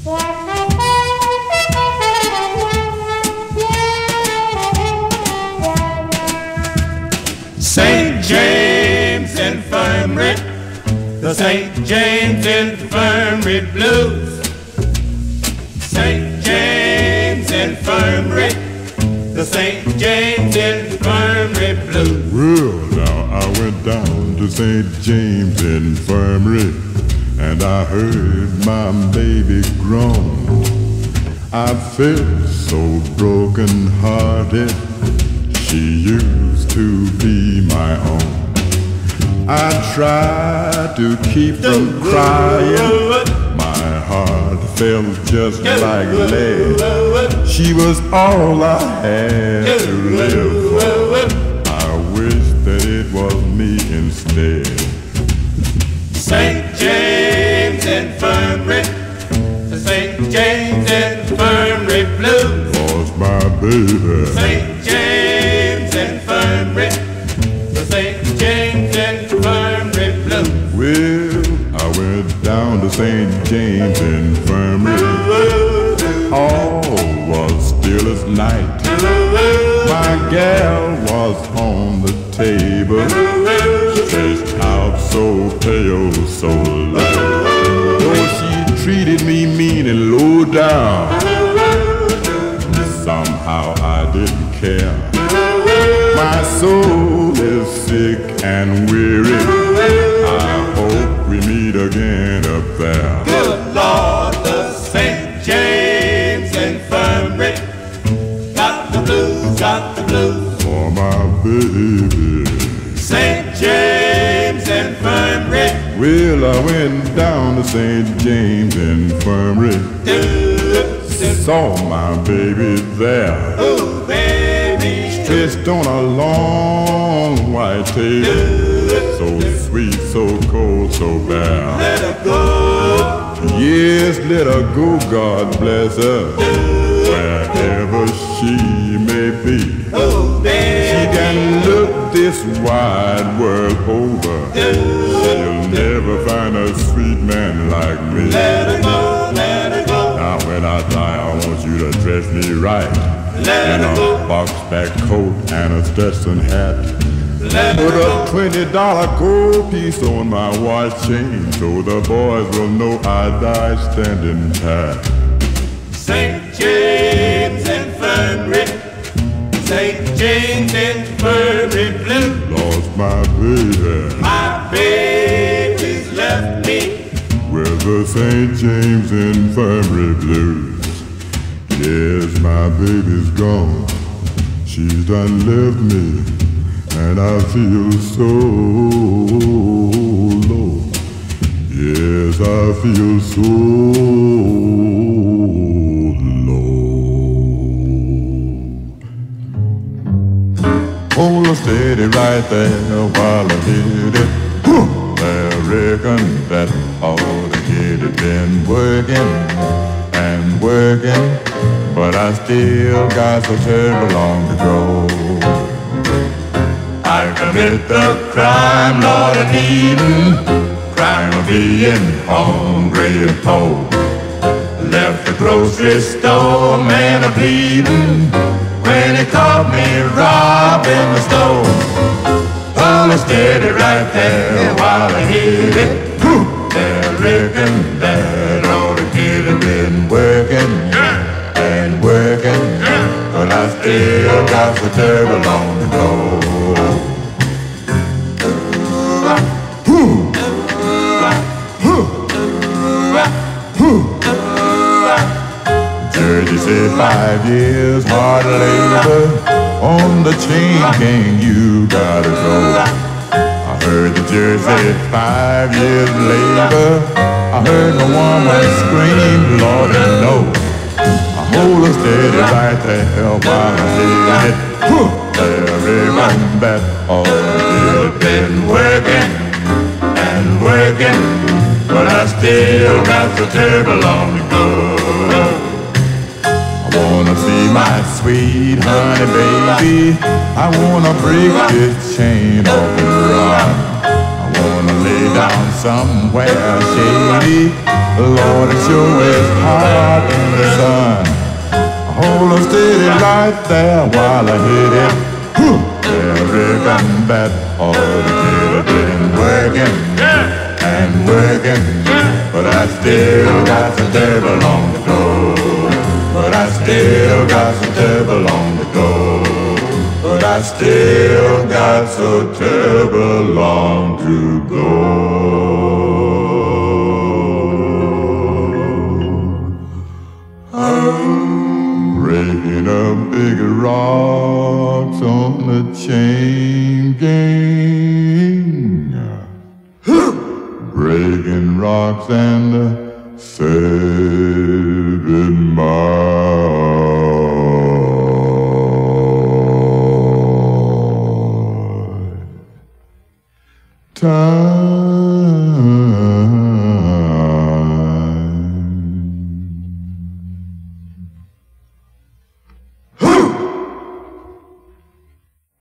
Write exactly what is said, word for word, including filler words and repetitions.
Saint James Infirmary, the Saint James Infirmary Blues. Saint James Infirmary, the Saint James Infirmary Blues. Well, now I went down to Saint James Infirmary and I heard my baby groan. I felt so broken hearted, she used to be my own. I tried to keep from crying, my heart felt just like lead. She was all I had to live for, I wish that it was me instead. Saint James Infirmary, the Saint James Infirmary Blues. Lost my baby. Saint James Infirmary, the Saint James Infirmary Blues. Well, I went down to Saint James Infirmary. All was still as night. My gal was on the table, stretched out so pale, so light. Though she treated me mean and low down, somehow I didn't care. My soul is sick and weary, I hope we meet again up there. Good Lord, the Saint James Infirmary got the blues, got the blues for my baby. Saint James Infirmary. Well, I went down to Saint James Infirmary, saw my baby there, oh baby, stretched on a long white table, so sweet, so cold, so bare. let her go, Yes, let her go, God bless her, wherever she may be. oh baby, She can look this wide world over, she'll never find a sweet man like me. let her go, let her go, Now when I die, I want you to dress me right, let in her a go, box-back coat and a Stetson hat. let Put her a twenty dollar gold piece on my watch chain, so the boys will know I died standing pat. Saint James Infirmary, Saint James Infirmary Blues. Lost my baby My baby's left me with the Saint James Infirmary Blues. Yes, my baby's gone, she's done left me, and I feel so low. Yes, I feel so low. Hold her steady right there while I hit it. I reckon that all the kid had been working and working, but I still got so terrible long to go. I commit the crime, Lord, of needing, crime of being hungry and poor. Left the grocery store, man a bleeding, when he caught me robbing the store. Hold it steady right there while I hit it. I reckon that all the kid had been working and working, but I still got so terrible long to go. Jersey said five years hard labor on the chain gang, you gotta go. I heard the judge said five years labor. I heard my woman scream, Lord, and no. I hold her steady right there while I hit it. Every man that all had been working and working, but I still got so terrible long to go. I wanna see my sweet honey baby, I wanna break this chain off and run. I wanna lay down somewhere shady. Lord, it sure is hot in the sun. Hold on steady right there while I hit it. Whew. Yeah, rigging that all the been working and working, but I still got some terrible long to go. But I still got some terrible long to go. But I still got so terrible long to go. I'm breaking up big rocks on the chain gang, breaking rocks and saving my time.